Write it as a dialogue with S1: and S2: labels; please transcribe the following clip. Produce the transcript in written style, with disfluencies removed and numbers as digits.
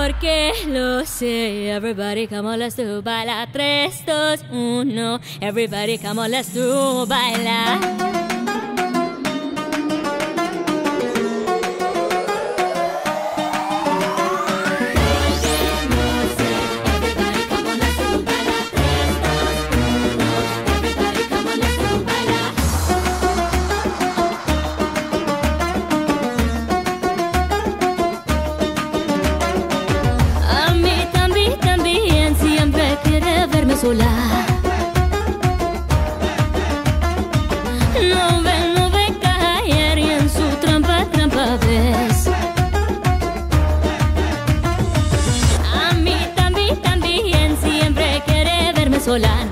S1: porque lo sé. Everybody come on, let's do baila. 3, 2, 1. Everybody come on, let's do baila. Sola. No ve caer y en su trampa ves. A mí también siempre quiere verme sola.